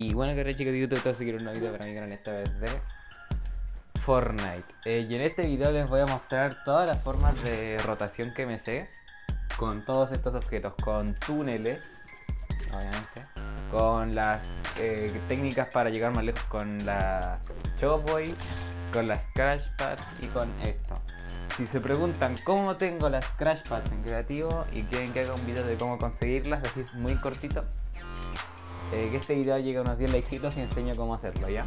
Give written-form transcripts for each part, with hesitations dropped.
Y bueno, que chicos de YouTube, te voy a seguir un video para mi canal esta vez de Fortnite. Y en este video les voy a mostrar todas las formas de rotación que me sé con todos estos objetos, con túneles, obviamente, con las técnicas para llegar más lejos con la Showboy, con las Crash Pads y con esto. Si se preguntan cómo tengo las Crash Pads en creativo y quieren que haga un video de cómo conseguirlas, así es muy cortito, que este video llegue a unos 10 likecitos y enseño cómo hacerlo, ¿ya?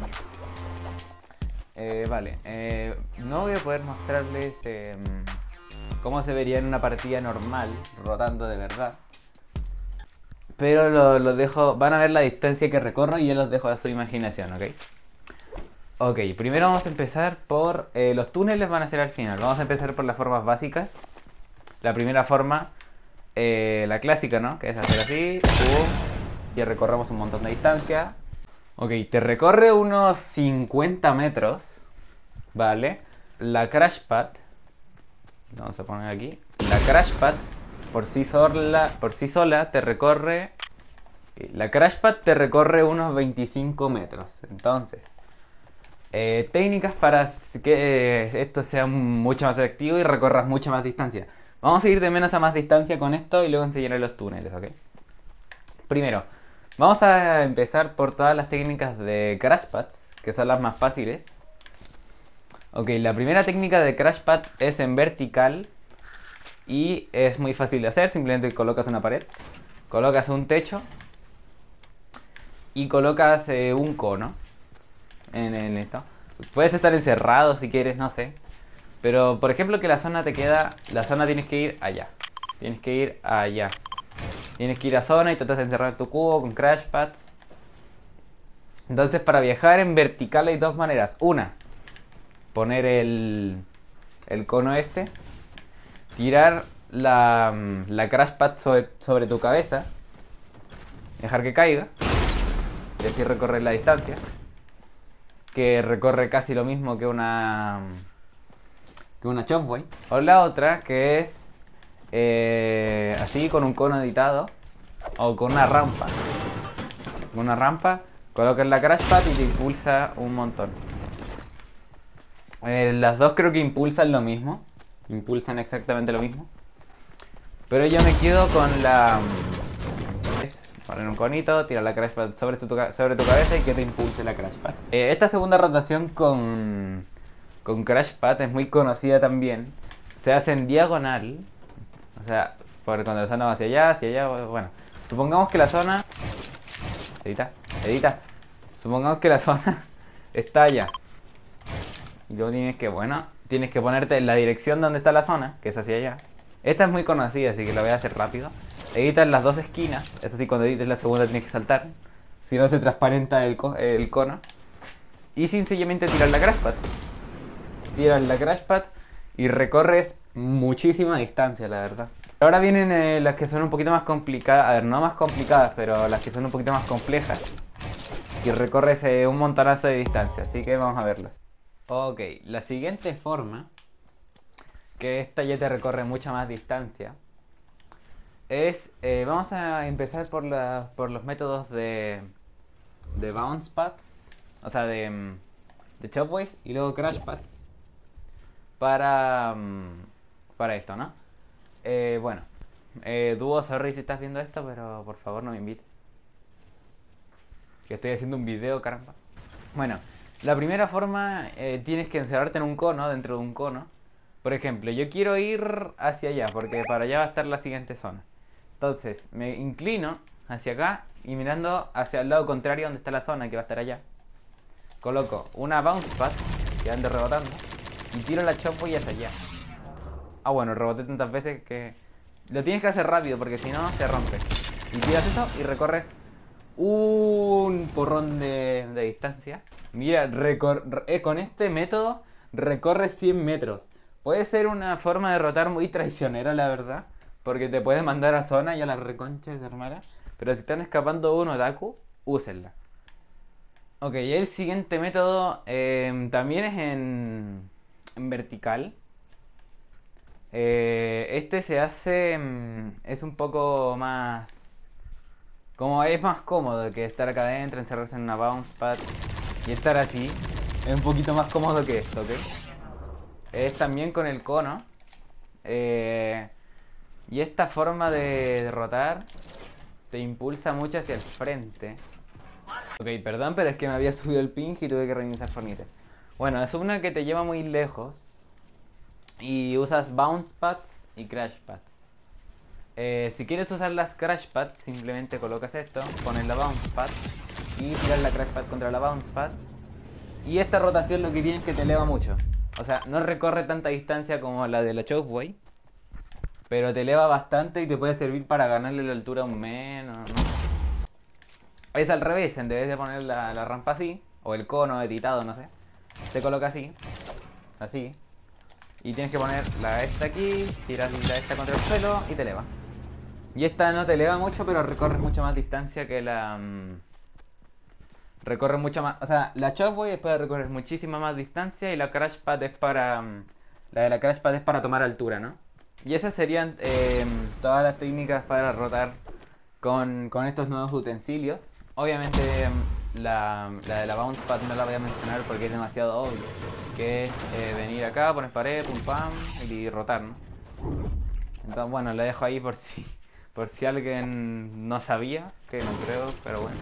Vale, no voy a poder mostrarles cómo se vería en una partida normal, rotando de verdad. Pero los dejo, van a ver la distancia que recorro y yo los dejo a su imaginación, ¿ok? Ok, primero vamos a empezar por... los túneles van a ser al final. Vamos a empezar por las formas básicas. La primera forma, la clásica, ¿no? Que es hacer así, y recorremos un montón de distancia. Ok, te recorre unos 50 metros, ¿vale? La Crash Pad, vamos a poner aquí, la Crash Pad por sí sola te recorre, la Crash Pad te recorre unos 25 metros. Entonces, técnicas para que esto sea mucho más efectivo y recorras mucha más distancia. Vamos a ir de menos a más distancia con esto y luego enseñaré los túneles, ¿ok? Primero, vamos a empezar por todas las técnicas de Crash Pads, que son las más fáciles. Ok, la primera técnica de Crash Pad es en vertical y es muy fácil de hacer. Simplemente colocas una pared, colocas un techo y colocas un cono en esto. Puedes estar encerrado si quieres, no sé. Pero por ejemplo que la zona te queda, la zona tienes que ir allá. Tienes que ir allá. Tienes que ir a zona y tratas de encerrar tu cubo con Crash Pad. Entonces para viajar en vertical hay dos maneras. Una, poner el cono este, tirar la Crash Pad sobre tu cabeza, dejar que caiga y así recorrer la distancia, que recorre casi lo mismo que una Chopway. O la otra que es así con un cono editado o con una rampa. Con una rampa colocas la Crash Pad y te impulsa un montón. Las dos creo que impulsan lo mismo, impulsan exactamente lo mismo. Pero yo me quedo con la... Poner un conito, tirar la Crash Pad sobre tu cabeza y que te impulse la Crash Pad. Esta segunda rotación con Crash Pad es muy conocida también. Se hace en diagonal. O sea, por cuando la zona va hacia allá, bueno. Supongamos que la zona... Edita, edita. Supongamos que la zona está allá. Y luego tienes que ponerte en la dirección donde está la zona, que es hacia allá. Esta es muy conocida, así que la voy a hacer rápido. Editas las dos esquinas, eso sí, cuando edites la segunda tienes que saltar. Si no se transparenta el cono. Y sencillamente tiras la Crash Pad. Tiras la Crash Pad y recorres muchísima distancia, la verdad. Ahora vienen las que son un poquito más complicadas. A ver, no más complicadas, pero las que son un poquito más complejas. Y recorres un montonazo de distancia, así que vamos a verlas. Ok, la siguiente forma, que esta ya te recorre mucha más distancia, es, vamos a empezar por los métodos de bounce pads, o sea, de chopways y luego crash pads para esto, ¿no? Bueno, Dúo, sorry si estás viendo esto, pero por favor no me invites. Que estoy haciendo un video, caramba. Bueno, la primera forma, tienes que encerrarte en un cono, dentro de un cono. Por ejemplo, yo quiero ir hacia allá, porque para allá va a estar la siguiente zona. Entonces, me inclino hacia acá y mirando hacia el lado contrario donde está la zona que va a estar allá. Coloco una bounce pad que ande rebotando y tiro la chopo y hacia allá. Ah, bueno, reboté tantas veces que lo tienes que hacer rápido porque si no se rompe. Y tiras eso y recorres un porrón de distancia. Mira, con este método recorres 100 metros. Puede ser una forma de rotar muy traicionera, la verdad. Porque te puedes mandar a zona y a la reconcha de su hermana. Pero si están escapando uno, Daku, úsenla. Ok, el siguiente método también es en vertical. Este se hace, es un poco más Como es más cómodo que estar acá adentro, encerrarse en una bounce pad y estar así, es un poquito más cómodo que esto, ¿ok? Es también con el cono. eh, y esta forma de rotar te impulsa mucho hacia el frente. Ok, perdón, pero es que me había subido el ping y tuve que reiniciar Fornite. Bueno, es una que te lleva muy lejos y usas bounce pads y crash pads. Si quieres usar las crash pads, simplemente colocas esto, pones la bounce pad y tiras la crash pad contra la bounce pad. Y esta rotación lo que tiene es que te eleva mucho. O sea, no recorre tanta distancia como la de la Chokeway, pero te eleva bastante y te puede servir para ganarle la altura a un menos, ¿no? Es al revés, en vez de poner la rampa así, o el cono editado, no sé, se coloca así, así, y tienes que poner la esta aquí, tiras la esta contra el suelo y te eleva. Y esta no te eleva mucho, pero recorres mucho más distancia que la... recorre mucho más... O sea, la Chopway es para recorrer muchísima más distancia y la Crash Pad es para... la de la Crash Pad es para tomar altura, ¿no? Y esas serían todas las técnicas para rotar con estos nuevos utensilios. Obviamente la de la Bounce Pad no la voy a mencionar porque es demasiado obvio. Que es venir acá, poner pared, pum pam y rotar, ¿no? Entonces bueno, la dejo ahí por si alguien no sabía, que no creo, pero bueno.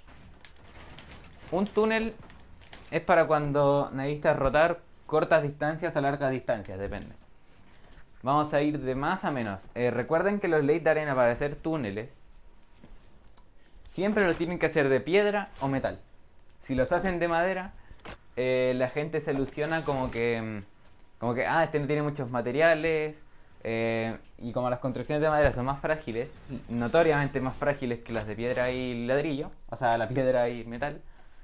Un túnel es para cuando necesitas rotar cortas distancias o largas distancias, depende. Vamos a ir de más a menos. Recuerden que los late de arena para hacer túneles siempre lo tienen que hacer de piedra o metal. Si los hacen de madera, la gente se ilusiona como que este no tiene muchos materiales. Y como las construcciones de madera son más frágiles, notoriamente más frágiles que las de piedra y ladrillo, o sea, la piedra y metal,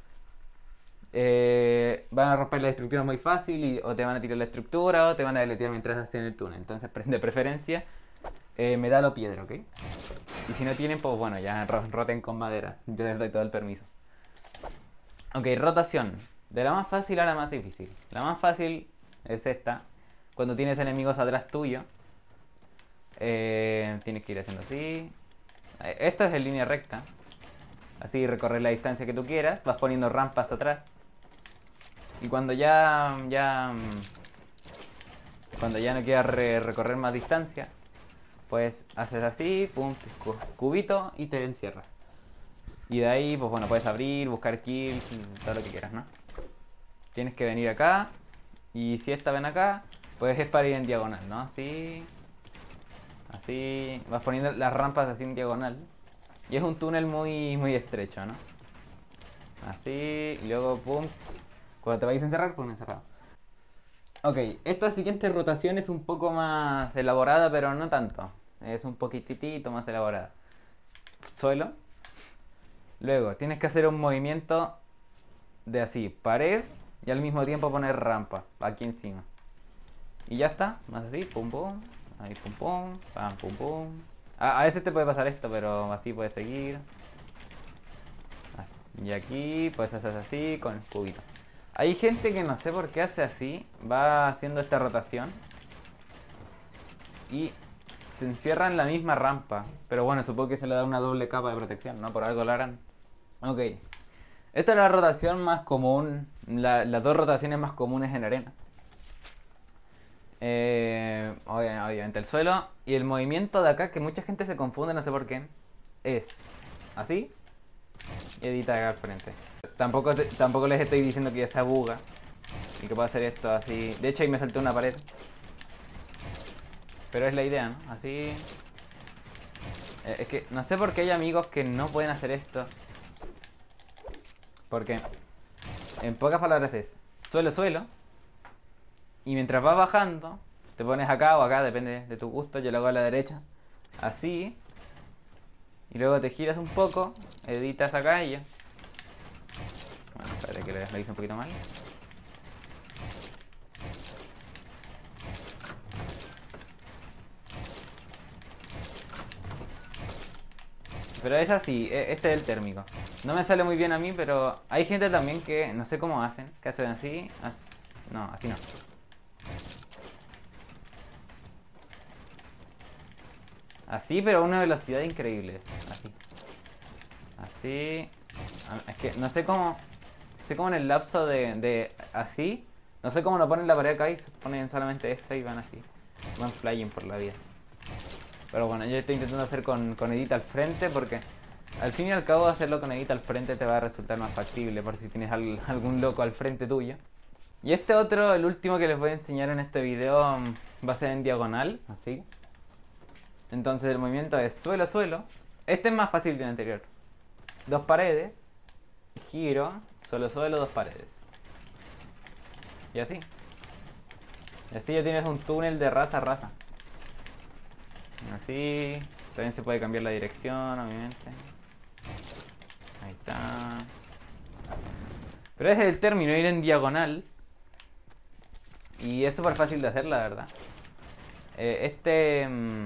van a romper la estructura muy fácil o te van a tirar la estructura o te van a deletear mientras hacen el túnel. Entonces, de preferencia, metal o piedra, ¿ok? Y si no tienen, pues bueno, ya roten con madera. Yo les doy todo el permiso. Ok, rotación. De la más fácil a la más difícil. La más fácil es esta. Cuando tienes enemigos atrás tuyo, tienes que ir haciendo así. Esto es en línea recta. Así recorrer la distancia que tú quieras. Vas poniendo rampas atrás. Y cuando cuando ya no quieras recorrer más distancia, pues haces así, pum, cubito y te encierras. Y de ahí, pues bueno, puedes abrir, buscar kills, todo lo que quieras, ¿no? Tienes que venir acá. Y si esta ven acá, pues es para ir en diagonal, ¿no? Así. Así. Vas poniendo las rampas así en diagonal. Y es un túnel muy estrecho, ¿no? Así. Y luego, pum. Cuando te vayas a encerrar, pum, encerrado. Ok, esta siguiente rotación es un poco más elaborada, pero no tanto. Es un poquitito más elaborada. Suelo. Luego, tienes que hacer un movimiento de así, pared, y al mismo tiempo poner rampa aquí encima. Y ya está, más así, pum pum, ahí pum pum, pam pum pum. A veces te puede pasar esto, pero así puedes seguir. Y aquí puedes hacer así con el cubito. Hay gente que no sé por qué hace así, va haciendo esta rotación y se encierra en la misma rampa. Pero bueno, supongo que se le da una doble capa de protección, ¿no? Por algo lo harán. Ok. Esta es la rotación más común, las dos rotaciones más comunes en arena. Obviamente el suelo y el movimiento de acá, que mucha gente se confunde, no sé por qué, es así y edita acá al frente. Tampoco les estoy diciendo que ya se buga y que puedo hacer esto así. De hecho ahí me salté una pared. Pero es la idea, ¿no? Así. Es que no sé por qué hay amigos que no pueden hacer esto. Porque en pocas palabras es suelo. Y mientras vas bajando, te pones acá o acá, depende de tu gusto. Yo lo hago a la derecha. Así. Y luego te giras un poco, editas acá y ya. Bueno, espérate que lo hice un poquito mal. Pero es así, este es el térmico. No me sale muy bien a mí, pero hay gente también que no sé cómo hacen, que hacen así. No, así no. Así, pero a una velocidad increíble. Así. así. Es que no sé cómo. Sé cómo en el lapso de así. No sé cómo lo ponen la pared acá y se ponen solamente esto y van así. Van flying por la vida. Pero bueno, yo estoy intentando hacer con edit al frente porque al fin y al cabo hacerlo con edit al frente te va a resultar más factible por si tienes algún loco al frente tuyo. Y este otro, el último que les voy a enseñar en este video, va a ser en diagonal, así. Entonces el movimiento es suelo, suelo. Este es más fácil que el anterior. Dos paredes, giro, suelo, suelo, dos paredes. Y así. Y así ya tienes un túnel de raza a raza. Así. También se puede cambiar la dirección, obviamente. Ahí está. Pero ese es el término, ir en diagonal. Y es súper fácil de hacer, la verdad. Este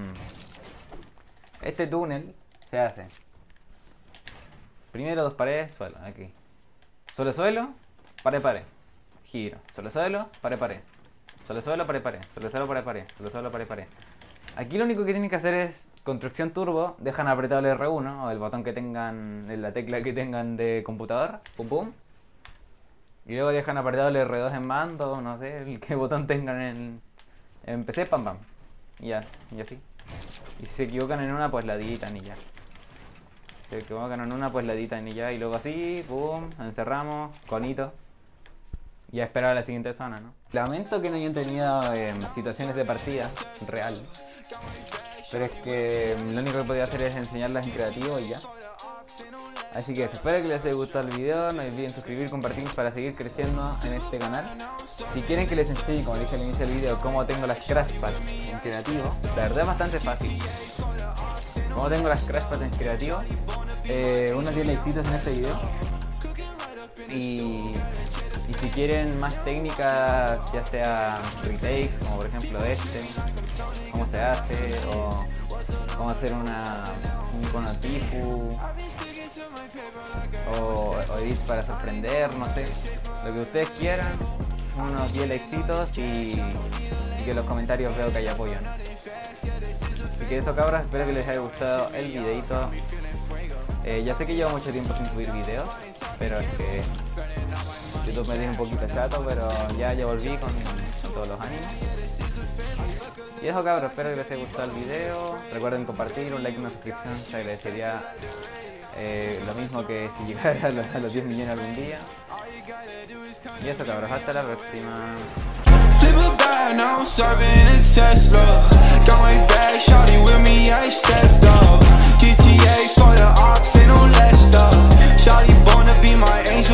túnel se hace. Primero dos paredes, suelo, aquí. Suelo, suelo, pared, pared. Giro. Suelo, suelo, pared, pared. Suelo, suelo, pared, pared. Suelo, suelo, pared, pared. Suelo, suelo, pared, pared. Aquí lo único que tienen que hacer es construcción turbo. Dejan apretado el R1 o el botón que tengan, la tecla que tengan de computador. Pum, pum. Y luego dejan apretado el R2 en mando, no sé, el que botón tengan en PC, pam, pam. Y ya, y así. Y si se equivocan en una, pues la editan y ya. Si se equivocan en una, pues la editan y ya. Y luego así, pum, encerramos, conito. Y a esperar a la siguiente zona, ¿no? Lamento que no hayan tenido situaciones de partida real. Pero es que lo único que podía hacer es enseñarlas en creativo y ya. Así que espero que les haya gustado el video, no olviden suscribir, compartir para seguir creciendo en este canal. Si quieren que les enseñe, como dije al inicio del video, cómo tengo las crash pads en creativo, la verdad es bastante fácil. Cómo tengo las crash pads en creativo, unos 10 likecitos en este video. Y si quieren más técnicas, ya sea retakes, como por ejemplo cómo se hace, o cómo hacer un icono tifu, o edit para sorprender, no sé, lo que ustedes quieran, unos 10 likecitos y que en los comentarios veo que hay apoyo, ¿no? Así que eso, cabras, espero que les haya gustado el videito. Ya sé que llevo mucho tiempo sin subir videos, pero es que YouTube me tiene un poquito chato, pero ya volví con todos los ánimos. Y eso, cabros, espero que les haya gustado el video. Recuerden compartir, un like y una suscripción, se agradecería lo mismo que si llegara a los 10 millones algún día. Y eso, cabros, hasta la próxima. Now I'm serving a Tesla. Got my bag, shawty with me, I stepped up. GTA for the ops, ain't no less stuff. Shawty born to be my angel.